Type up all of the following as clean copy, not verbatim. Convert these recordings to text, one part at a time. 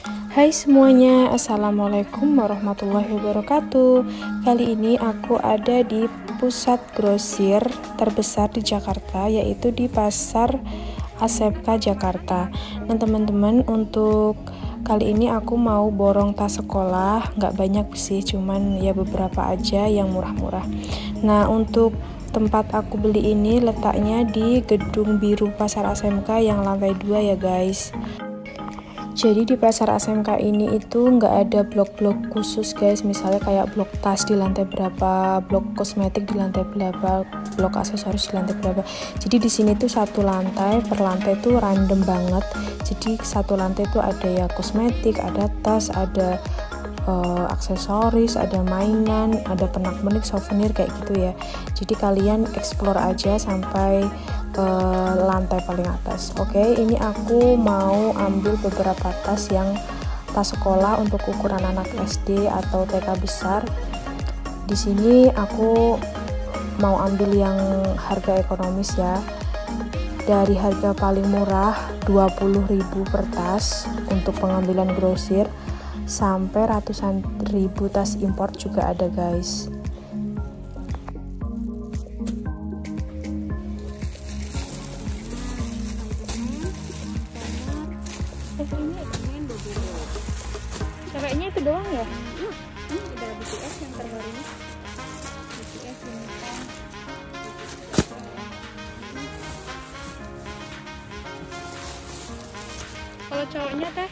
Hai semuanya, Assalamualaikum warahmatullahi wabarakatuh. Kali ini aku ada di pusat grosir terbesar di Jakarta, yaitu di Pasar ASMK Jakarta. Nah teman-teman, untuk kali ini aku mau borong tas sekolah, nggak banyak sih, cuman ya beberapa aja yang murah-murah. Nah untuk tempat aku beli ini letaknya di Gedung Biru Pasar ASMK yang lantai 2 ya guys. Jadi di pasar ASMK ini itu nggak ada blok-blok khusus guys, misalnya kayak blok tas di lantai berapa, blok kosmetik di lantai berapa, blok aksesoris di lantai berapa. Jadi di sini tuh satu lantai per lantai tuh random banget. Jadi satu lantai tuh ada ya kosmetik, ada tas, ada aksesoris, ada mainan, ada pernak-pernik, souvenir kayak gitu ya. Jadi kalian explore aja sampai lantai paling atas. Oke, ini aku mau ambil beberapa tas yang tas sekolah untuk ukuran anak SD atau TK besar. Di sini aku mau ambil yang harga ekonomis ya. Dari harga paling murah 20.000 per tas untuk pengambilan grosir sampai ratusan ribu tas impor juga ada guys. Ceweknya itu doang ya? Ini udah BTS yang terbaru ini. BTS ini kan. Kalau cowoknya teh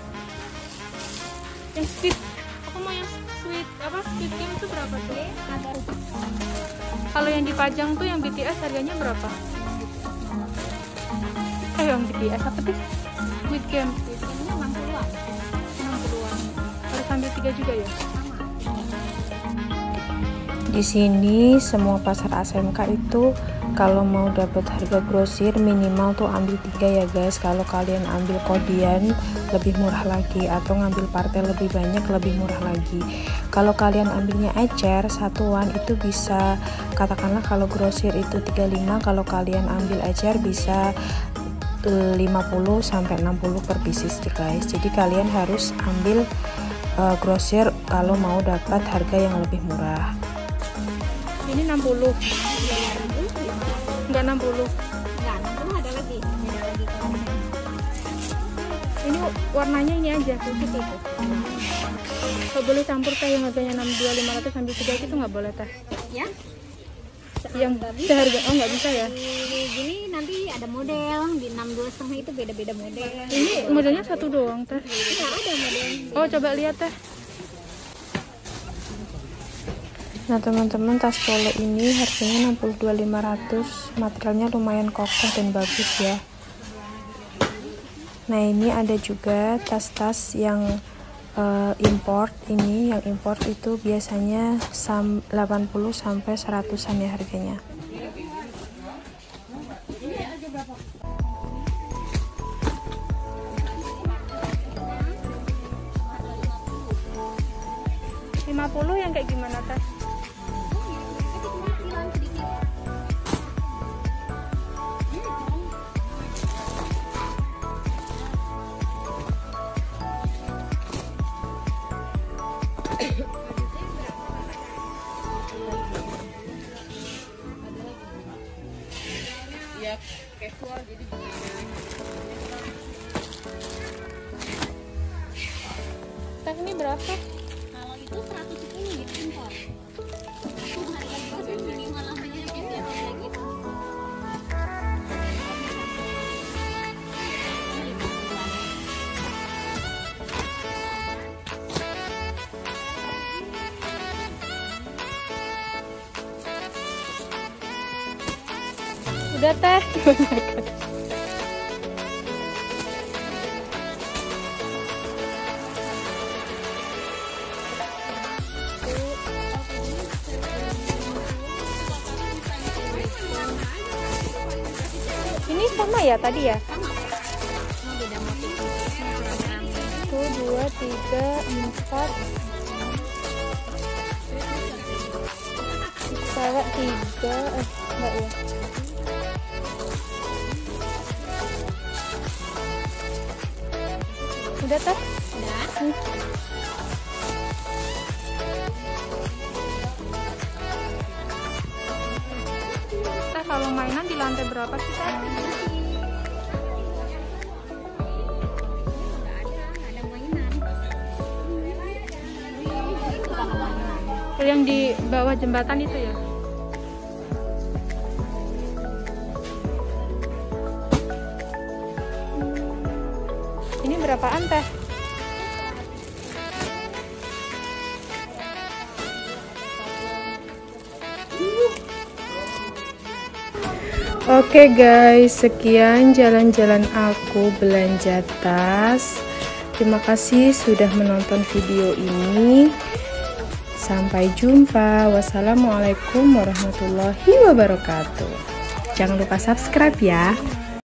yang sweet, aku mau yang sweet apa, sweet game itu berapa tuh? Kalau yang dipajang tuh yang BTS harganya berapa? Yang BTS apa tuh? Sweet game. Sweet game-nya 60-an. 60-an. Harus ambil 3 juga ya? Di sini semua pasar ASMK itu kalau mau dapat harga grosir minimal tuh ambil 3 ya guys. Kalau kalian ambil kodian lebih murah lagi, atau ngambil partai lebih banyak lebih murah lagi. Kalau kalian ambilnya ecer satuan itu bisa, katakanlah kalau grosir itu 35, kalau kalian ambil ecer bisa 50 sampai 60 per pieces guys. Jadi kalian harus ambil grosir kalau mau dapat harga yang lebih murah. Ini 60. Enggak 60. Enggak, 60 ada lagi. Ini warnanya ini aja, khusus itu. Nggak boleh campur teh yang harganya 62.500 ambil 3 itu nggak boleh teh. Ya? Yang seharga, oh nggak bisa ya? Gini nanti ada model di 62,5 itu beda-beda model. Ini modelnya satu doang teh. Enggak ada model. Oh coba lihat teh. Nah teman-teman, tas polo ini harganya 62.500, materialnya lumayan kokoh dan bagus ya. Nah ini ada juga tas-tas yang import. Ini yang import itu biasanya 80 sampai 100-an ya harganya. $50 yang kayak gimana teh? Ya, casual jadi Teh ini berapa? kalau itu 110 gitu impor. Itu harga grosir minimal namanya aja dia kayak gitu. Udah teh. Ini sama ya tadi ya? Sama. Cuma beda motif. 1, 2, 3, 4. Cewek 3, enggak ya? Udah teh? Teh, kalau mainan di lantai berapa sih, Teh? Yang di bawah jembatan itu ya? Ini berapaan, Teh? Oke guys, sekian jalan-jalan aku belanja tas. Terima kasih sudah menonton video ini. Sampai jumpa. Wassalamualaikum warahmatullahi wabarakatuh. Jangan lupa subscribe ya.